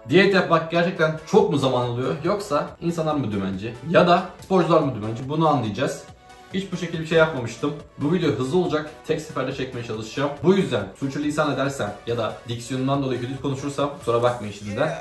Diyet yapmak gerçekten çok mu zaman alıyor, yoksa insanlar mı dümenci ya da sporcular mı dümenci, bunu anlayacağız. Hiç bu şekilde bir şey yapmamıştım. Bu video hızlı olacak. Tek seferde çekmeye çalışacağım. Bu yüzden sürçülisan edersem ya da diksiyonumdan dolayı kötü konuşursam kusura bakmayın şimdiden.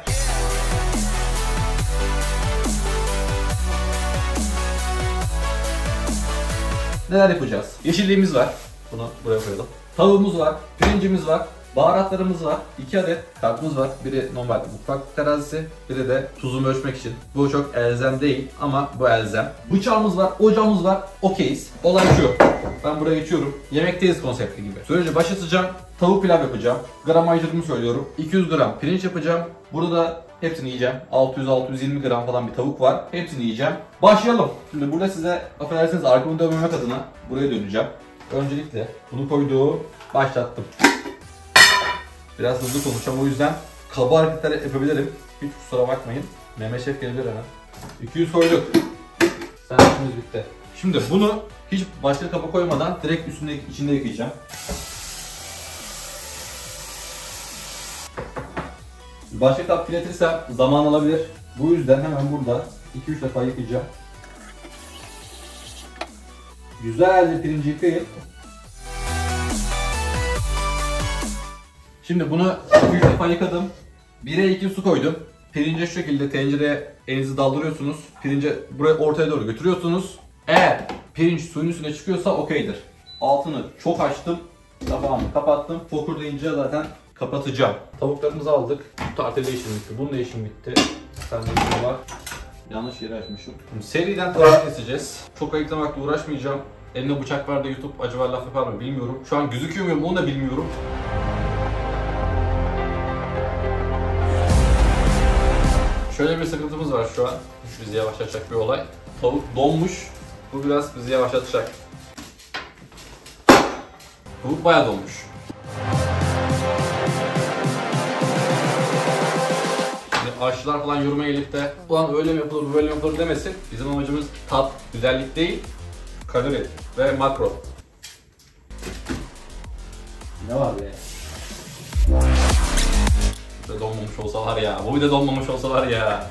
Neler yapacağız? Yeşilliğimiz var. Bunu buraya koyalım. Tavuğumuz var. Pirincimiz var. Baharatlarımız var. 2 adet tartımız var. Biri normal mutfak terazisi, biri de tuzumu ölçmek için. Bu çok elzem değil ama bu elzem. Bıçağımız var, ocağımız var. Okeyiz. Olay şu. Ben buraya geçiyorum. Yemekteyiz konsepti gibi. Süreci başlatacağım. Tavuk pilav yapacağım. Gramajlarımı söylüyorum. 200 gram pirinç yapacağım. Burada da hepsini yiyeceğim. 600-620 gram falan bir tavuk var. Hepsini yiyeceğim. Başlayalım. Şimdi burada size affedersiniz arkamı dönmemek adına buraya döneceğim. Öncelikle bunu koyduğum başlattım. Biraz hızlı konuşacağım, o yüzden kaba hareketler yapabilirim. Hiç kusura bakmayın. Mehmet Şef gelebilir hemen. 200 koyduk. Sen işimiz bitti. Şimdi bunu hiç başka kaba koymadan direkt içinde yıkayacağım. Başka kap kirletirsem zaman alabilir. Bu yüzden hemen burada 2-3 defa yıkayacağım. Güzelce pirinci yıkayıp şimdi bunu 2-3 defa yıkadım. 1'e 2 su koydum. Pirince şu şekilde tencereye elinizi daldırıyorsunuz. Pirinci buraya ortaya doğru götürüyorsunuz. Eğer pirinç suyun üstüne çıkıyorsa okeydir. Altını çok açtım. Tabağımı kapattım. Fokur deyince zaten kapatacağım. Tavuklarımızı aldık. Bu tartıyla işim bitti. Bununla işim bitti. Sende bir var. Yanlış yeri açmışım. Şimdi seriden tavuk keseceğiz. Çok ayıklamakla uğraşmayacağım. Eline bıçak var da YouTube acaba laf yapar mı bilmiyorum. Şu an gözüküyor muyum onu da bilmiyorum. Şöyle bir sıkıntımız var şu an. Bizi yavaşlatacak bir olay. Tavuk donmuş. Bu biraz bizi yavaşlatacak. Tavuk bayağı donmuş. Şimdi aşçılar falan yoruma gelip de ulan öyle mi yapılır, böyle mi yapılır demesin. Bizim amacımız tat, güzellik değil, kalori ve makro. Ne var be? Bu da donmamış olsalar ya. Bu bir de donmamış olsalar ya.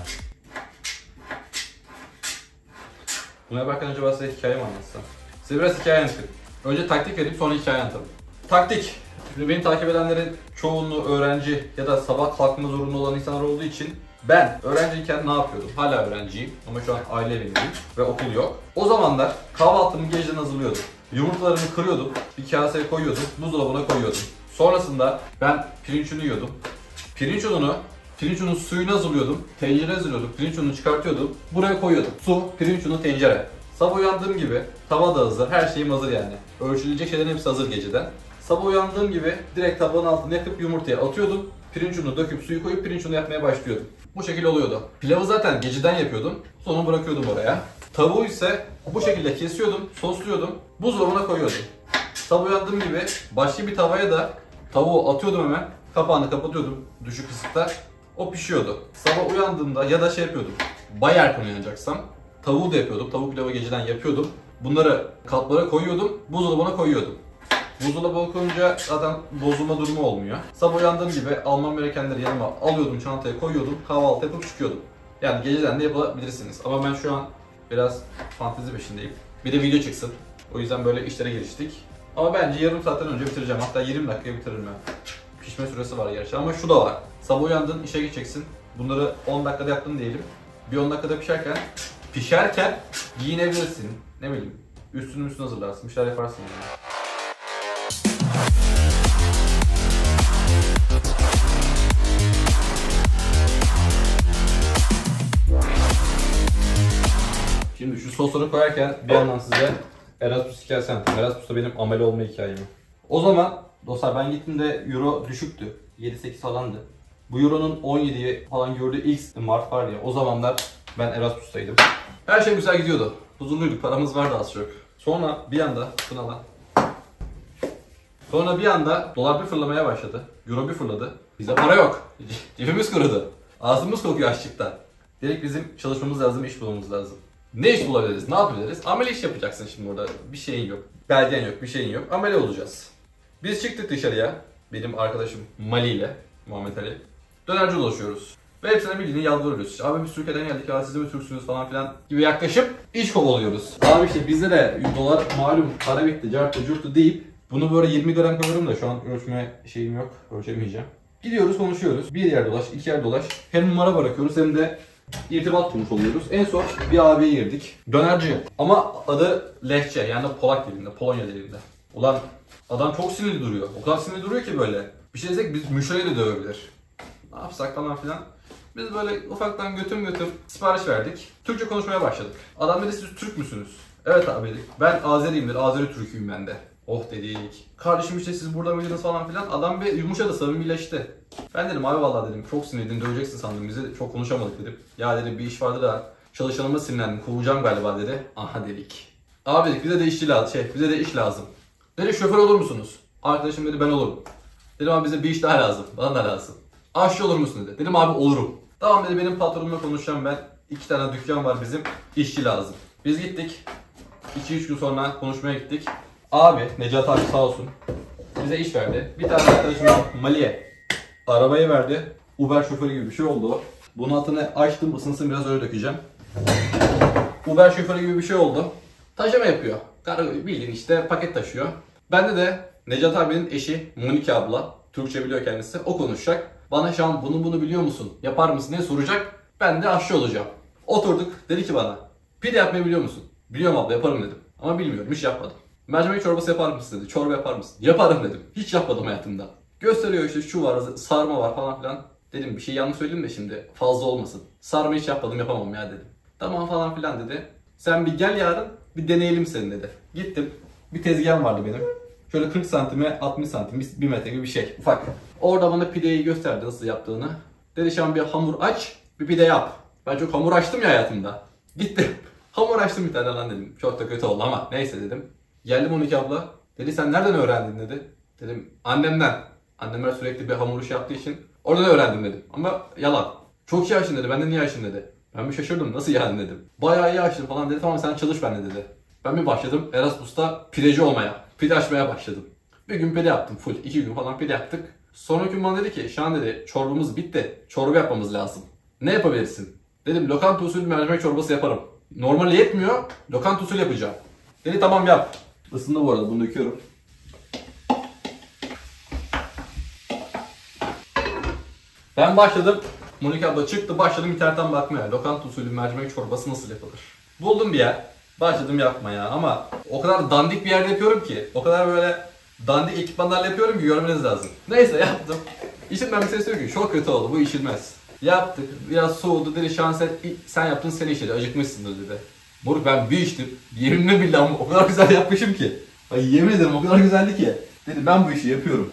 Buna yaparken önce ben size hikaye mi anlatsam? Size biraz hikaye anlatayım. Önce taktik vereyim, sonra hikaye anlatırım. Taktik. Şimdi beni takip edenlerin çoğunluğu öğrenci ya da sabah kalkma zorunlu olan insanlar olduğu için ben öğrenciyken ne yapıyordum? Hala öğrenciyim ama şu an aile evindeyim ve okul yok. O zamanlar kahvaltımı geceden hazırlıyordum. Yumurtalarımı kırıyordum, bir kaseye koyuyordum, buzdolabına koyuyordum. Sonrasında ben pirinç unu yiyordum. Pirinç unun suyunu hazırlıyordum, tencere hazırlıyordum, pirinç ununu çıkartıyordum, buraya koyuyordum. Su, pirinç unu, tencere. Sabah uyandığım gibi tava da hazır, her şeyim hazır yani. Ölçülecek şeylerin hepsi hazır geceden. Sabah uyandığım gibi direkt tabağın altına yakıp yumurtaya atıyordum. Pirinç unu döküp suyu koyup pirinç unu yapmaya başlıyordum. Bu şekilde oluyordu. Pilavı zaten geceden yapıyordum, sonra bırakıyordum oraya. Tavuğu ise bu şekilde kesiyordum, sosluyordum, buzdolabına koyuyordum. Sabah uyandığım gibi başka bir tavaya da tavuğu atıyordum hemen. Kapağını kapatıyordum düşük ısıkta. O pişiyordu. Sabah uyandığımda ya da şey yapıyordum. Bayağı erken uyanacaksam tavuğu da yapıyordum. Tavuk pilavı geceden yapıyordum. Bunları kaplara koyuyordum. Buzdolabına koyuyordum. Buzdolabına koyunca zaten bozulma durumu olmuyor. Sabah uyandığım gibi almam gerekenleri yanıma alıyordum, çantaya koyuyordum. Kahvaltı yapıp çıkıyordum. Yani geceden de yapabilirsiniz. Ama ben şu an biraz fantezi peşindeyim. Bir de video çıksın. O yüzden böyle işlere giriştik. Ama bence yarım saatten önce bitireceğim. Hatta 20 dakikaya bitiririm ben. Pişme süresi var gerçi ama şu da var. Sabah uyandın, işe gideceksin. Bunları 10 dakikada yaptın diyelim. Bir 10 dakikada pişerken giyinebilirsin. Ne bileyim, üstünü hazırlarsın, bir şeyler yaparsın yani. Şimdi şu sosları koyarken bir yandan size Erasmus hikayesi anlatayım. Erasmus'ta benim amele olma hikayemi. O zaman dostlar ben gittiğimde euro düşüktü. 7-8 falandı. Bu euronun 17'yi falan gördüğü ilk Mart var ya, o zamanlar ben Erasmus'taydım. Her şey güzel gidiyordu. Huzurluyduk, paramız vardı az çok. Sonra bir anda, sonra bir anda dolar bir fırlamaya başladı. Euro bir fırladı. Bize para yok. Cebimiz kurudu. Ağzımız kokuyor açlıktan. Dedik bizim çalışmamız lazım, iş bulmamız lazım. Ne iş bulabiliriz, ne yapabiliriz? Amele iş yapacaksın şimdi orada. Bir şeyin yok. Belgen yok, bir şeyin yok. Amele olacağız. Biz çıktık dışarıya. Benim arkadaşım Mali ile, Muhammed Ali. Dönerci dolaşıyoruz. Ve hepsine bildiğini yalvarıyoruz. İşte, abi biz Türkiye'den geldik ya siz de mi Türksünüz falan filan gibi yaklaşıp iş kovalıyoruz. Abi işte bizde de dolar malum para bitti, cartı curtu deyip bunu böyle 20 gram koyuyorum da şu an ölçme şeyim yok, ölçemeyeceğim. Gidiyoruz konuşuyoruz. Bir yer dolaş, iki yer dolaş. Hem numara bırakıyoruz hem de irtibat kurmuş oluyoruz. En son bir abiye girdik. Dönerci. Ama adı Lehçe yani Polak dilinde, Polonya dilinde. Ulan adam çok sinirli duruyor. O kadar sinirli duruyor ki böyle. Bir şey desek biz müşteriyi de dövebilir. Ne yapsak falan filan. Biz böyle ufaktan götüm sipariş verdik. Türkçe konuşmaya başladık. Adam dedi siz Türk müsünüz? Evet abi dedik. Ben Azeriyimdir, Azeri Türk'üyüm ben de. Oh dedik. Kardeşim işte siz burada mıydınız falan filan. Adam bir yumuşadı, samimileşti. Ben dedim abi vallahi dedim çok sinirliydim, döveceksin sandım bizi. Çok konuşamadık dedim. Ya dedi bir iş vardı da çalışanıma sinirlendim, kovacağım galiba dedi. Aha dedik. Abi dedik bize de işçi lazım, bize de iş lazım. Dedi şoför olur musunuz? Arkadaşım dedi ben olurum. Dedim abi bize bir iş daha lazım, bana da lazım. Aşçı olur musun dedi. Dedim abi olurum. Tamam dedi benim patronumla konuşacağım ben. 2 tane dükkan var bizim, işçi lazım. Biz gittik. 2-3 gün sonra konuşmaya gittik. Abi, Necat abi sağ olsun bize iş verdi. Bir tane arkadaşım Mali'ye arabayı verdi. Uber şoförü gibi bir şey oldu o. Bunun altını açtım, ısınsın biraz öyle dökeceğim. Uber şoförü gibi bir şey oldu. Taşıma yapıyor. Bildiğin işte paket taşıyor. Bende de Necat abinin eşi Monika abla. Türkçe biliyor kendisi. O konuşacak. Bana şu an bunu biliyor musun? Yapar mısın diye soracak. Ben de aşçı olacağım. Oturduk. Dedi ki bana pide yapmayı biliyor musun? Biliyorum abla yaparım dedim. Ama bilmiyorum hiç yapmadım. Mercimek çorbası yapar mısın dedi. Çorba yapar mısın? Yaparım dedim. Hiç yapmadım hayatımda. Gösteriyor işte şu var, sarma var falan filan. Dedim bir şey yanlış söyleyeyim de şimdi fazla olmasın. Sarma hiç yapmadım yapamam ya dedim. Tamam falan filan dedi. Sen bir gel yarın bir deneyelim seni dedi. Gittim. Bir tezgahım vardı benim. Şöyle 40 santime 60 santim 1 metre gibi bir şey ufak. Orada bana pideyi gösterdi nasıl yaptığını. Dedi şu an bir hamur aç bir pide yap. Ben çok hamur açtım ya hayatımda. Gittim. Hamur açtım bir tane lan dedim. Çok da kötü oldu ama neyse dedim. Geldim 12 abla. Dedi sen nereden öğrendin dedi. Dedim annemden. Annemler sürekli bir hamur işi yaptığı için oradan öğrendim dedim. Ama yalan. Çok iyi açtın dedi. Ben de niye açtın dedi. Ben bir şaşırdım. Nasıl yani dedim. Bayağı iyi açtın falan dedi. Tamam sen çalış benimle dedi. Ben bir başladım Erasmus'ta pideci olmaya. Pide açmaya başladım. Bir gün pide yaptım full. 2 gün falan pide yaptık. Sonraki gün bana dedi ki şu an dedi çorbamız bitti. Çorba yapmamız lazım. Ne yapabilirsin? Dedim lokanta usulü mercimek çorbası yaparım. Normali yetmiyor. Lokanta usulü yapacağım. Dedi tamam yap. Isındı bu arada bunu döküyorum. Ben başladım. Monika abla çıktı başladım internetten bakmaya. Lokanta usulü mercimek çorbası nasıl yapılır? Buldum bir yer. Başladım yapmaya ama o kadar dandik bir yerde yapıyorum ki. O kadar böyle dandik ekipmanlarla yapıyorum ki görmeniz lazım. Neyse yaptım. İçimden bir ses diyor ki çok kötü oldu bu içilmez. Yaptık. Biraz soğudu dedi şans et. Sen yaptın sen içeri acıkmışsındır dedi. Moruk ben bir içtim. Yeminle billahi o kadar güzel yapmışım ki. Ay yemin ederim o kadar güzeldi ki. Dedi ben bu işi yapıyorum.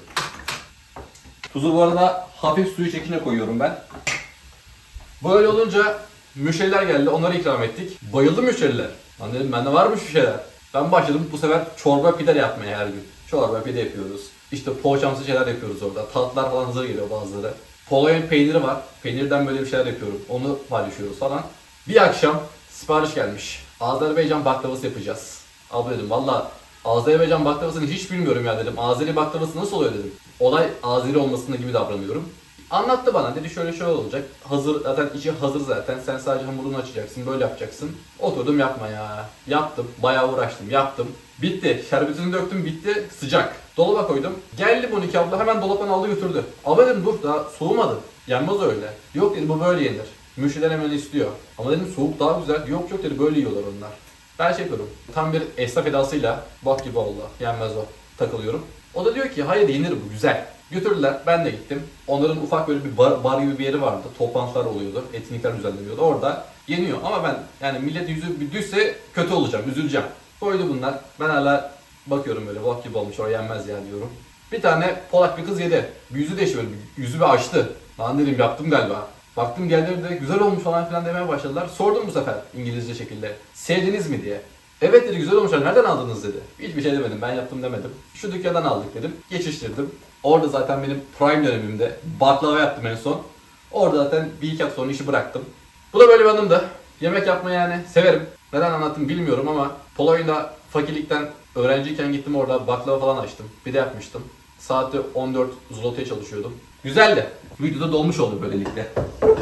Tuzu bu arada hafif suyu çekine koyuyorum ben. Böyle olunca müşteriler geldi onları ikram ettik. Bayıldı müşteriler. Lan dedim bende varmış bir şeyler. Ben başladım bu sefer çorba pide yapmaya her gün. Çorba pide yapıyoruz. İşte poğaçamsı şeyler yapıyoruz orada. Tatlılar falan hazır geliyor bazıları. Polonya peyniri var. Peynirden böyle bir şeyler yapıyorum. Onu paylaşıyoruz falan. Bir akşam sipariş gelmiş. Azerbaycan baklavası yapacağız. Abi dedim valla Azerbaycan baklavasını hiç bilmiyorum ya dedim. Azeri baklavası nasıl oluyor dedim. Olay Azeri olmasında gibi davranıyorum. Anlattı bana dedi şöyle olacak. Hazır zaten içi hazır zaten. Sen sadece hamurunu açacaksın böyle yapacaksın. Oturdum yapma ya. Yaptım. Bayağı uğraştım. Yaptım. Bitti. Şerbetini döktüm bitti. Sıcak. Dolaba koydum. Geldi Monika abla hemen dolaptan aldı götürdü. Abi dedim dur daha soğumadı. Yenmez öyle. Yok dedi bu böyle yenir. Müşteriler hemen istiyor. Ama dedim soğuk daha güzel. Yok dedi böyle yiyorlar onlar. Ben şey yapıyorum. Tam bir esnaf edasıyla bak gibi oldu. Yenmez o. Takılıyorum. O da diyor ki hayır yenir bu güzel. Götürdüler. Ben de gittim. Onların ufak böyle bir bar gibi bir yeri vardı. Toplantılar oluyordu. Etkinlikler düzenleniyordu. Orada yeniyor. Ama ben yani millet yüzü bir düşse kötü olacağım. Üzüleceğim. Koydu bunlar. Ben hala bakıyorum böyle bak gibi olmuş. O yenmez ya diyorum. Bir tane Polak bir kız yedi. Yüzü değişti böyle. Yüzü bir açtı. Lan dedim yaptım galiba. Baktım geldiler de güzel olmuş falan filan demeye başladılar. Sordum bu sefer İngilizce şekilde. Sevdiniz mi diye. Evet dedi güzel olmuşlar. Nereden aldınız dedi. Hiçbir şey demedim. Ben yaptım demedim. Şu dükkandan aldık dedim. Geçiştirdim. Orada zaten benim prime dönemimde baklava yaptım en son. Orada zaten bir iki hafta sonra işi bıraktım. Bu da böyle bir anımdı. Yemek yapmayı yani severim. Neden anlattım bilmiyorum ama Polonya'da fakirlikten öğrenciyken gittim orada baklava falan açtım. Bir de yapmıştım. Saatte 14 zlotya'ya çalışıyordum. Güzeldi. Videoda dolmuş oldu böylelikle.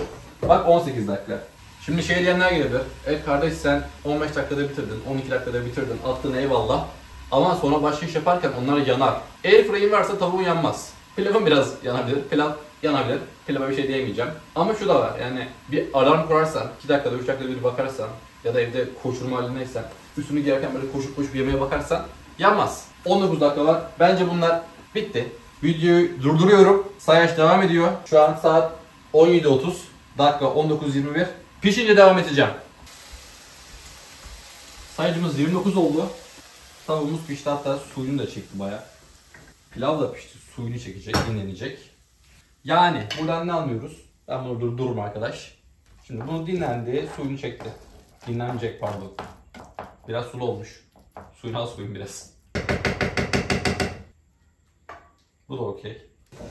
Bak 18 dakika. Şimdi şey diyenler gelebilir. Evet kardeş sen 15 dakikada bitirdin, 12 dakikada bitirdin, attın eyvallah. Ama sonra başka iş yaparken onlar yanar. Airfryer'in varsa tavuğun yanmaz. Pilavın biraz yanabilir, pilav yanabilir. Pilava bir şey diyemeyeceğim. Ama şu da var yani bir alarm kurarsan, 2 dakikada 3 dakikada bir bakarsan ya da evde koşturma halindeysen, üstünü giyerken böyle koşup koşup yemeğe bakarsan yanmaz. 19 dakika var. Bence bunlar bitti. Videoyu durduruyorum. Sayaç devam ediyor. Şu an saat 17:30. Dakika 19:21. Pişince devam edeceğim. Sayacımız 29 oldu. Tavuğumuz pişti, hatta suyunu da çekti baya. Pilav da pişti, suyunu çekecek, dinlenecek. Yani buradan ne anlıyoruz? Ben bunu durdururum arkadaş. Şimdi bunu dinlendi, suyunu çekti. Dinlenecek pardon. Biraz sulu olmuş. Suyunu az koyayım biraz. Bu da okey.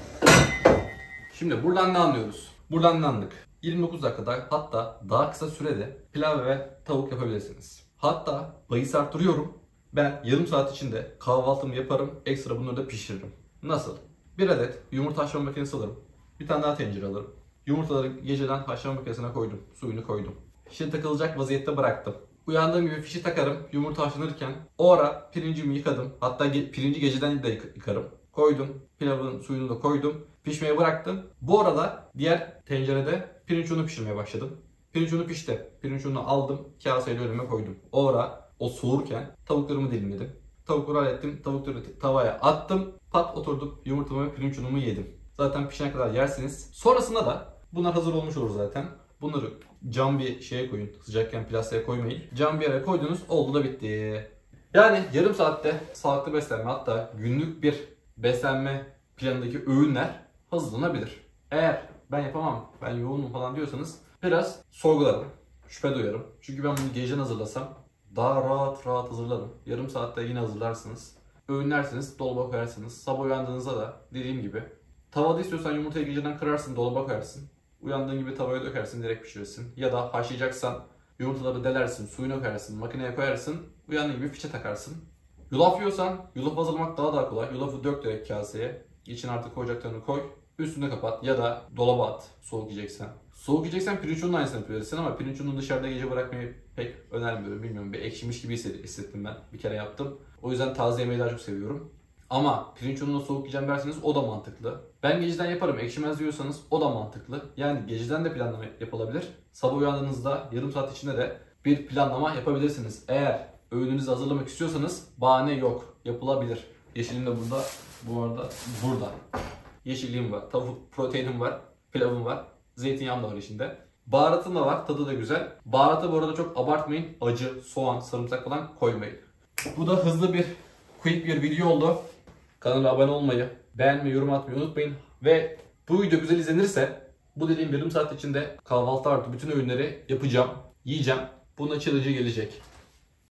Şimdi buradan ne anlıyoruz? Buradan ne anladık? 29 dakikada, hatta daha kısa sürede pilav ve tavuk yapabilirsiniz. Hatta bahis arttırıyorum. Ben yarım saat içinde kahvaltımı yaparım, ekstra bunları da pişiririm. Nasıl? Bir adet yumurta haşlama makinesi alırım. Bir tane daha tencere alırım. Yumurtaları geceden haşlama makinesine koydum. Suyunu koydum. Fişe takılacak vaziyette bıraktım. Uyandığım gibi fişi takarım. Yumurta haşlanırken o ara pirincimi yıkadım. Hatta pirinci geceden de yıkarım. Koydum. Pilavın suyunu da koydum. Pişmeye bıraktım. Bu arada diğer tencerede pirinç unu pişirmeye başladım. Pirinç unu pişti. Pirinç ununu aldım. Kaseyle önüme koydum. O ara o soğurken tavuklarımı dilimledim. Tavukları hallettim. Tavukları tavaya attım. Pat oturdum. Yumurtamı ve pirinç unumu yedim. Zaten pişene kadar yersiniz. Sonrasında da bunlar hazır olmuş olur zaten. Bunları cam bir şeye koyun. Sıcakken plastiğe koymayın. Cam bir yere koydunuz. Oldu da bitti. Yani yarım saatte sağlıklı beslenme, hatta günlük bir beslenme planındaki öğünler hazırlanabilir. Eğer ben yapamam, ben yoğunum falan diyorsanız biraz sorgularım, şüphe duyarım. Çünkü ben bunu geceden hazırlasam daha rahat hazırlarım. Yarım saatte yine hazırlarsınız. Öğünlersiniz, dolaba koyarsınız. Sabah uyandığınızda da dediğim gibi tavada istiyorsan yumurtayı geceden kırarsın, dolaba koyarsın. Uyandığın gibi tavaya dökersin, direkt pişirirsin. Ya da haşlayacaksan yumurtaları delersin, suyunu koyarsın, makineye koyarsın. Uyandığın gibi fişe takarsın. Yulaf yiyorsan yulaf hazırlamak daha kolay. Yulafı dök direkt kaseye. İçine artık koyacaklarını koy. Üstüne kapat ya da dolaba at soğuk yiyeceksen. Soğuk yiyeceksen pirinç ununun aynısını yapabilirsin ama pirinç ununu dışarıda gece bırakmayı pek önermiyorum. Bilmiyorum, bir ekşimiş gibi hissettim ben. Bir kere yaptım. O yüzden taze yemeği daha çok seviyorum. Ama pirinç ununu soğuk yiyeceğim derseniz o da mantıklı. Ben geceden yaparım, ekşimez diyorsanız o da mantıklı. Yani geceden de planlama yapılabilir. Sabah uyandığınızda yarım saat içinde de bir planlama yapabilirsiniz. Eğer öğününüzü hazırlamak istiyorsanız bahane yok. Yapılabilir. Yeşilim de burada. Bu arada burada. Yeşilliğim var. Tavuk proteinim var. Pilavım var. Zeytinyağım da var içinde. Baharatım da var. Tadı da güzel. Baharatı bu arada çok abartmayın. Acı, soğan, sarımsak falan koymayın. Bu da hızlı bir, quick bir video oldu. Kanala abone olmayı, beğenmeyi, yorum atmayı unutmayın. Ve bu video güzel izlenirse bu dediğim yarım saat içinde kahvaltı artı bütün öğünleri yapacağım, yiyeceğim. Bunun açılıcı gelecek.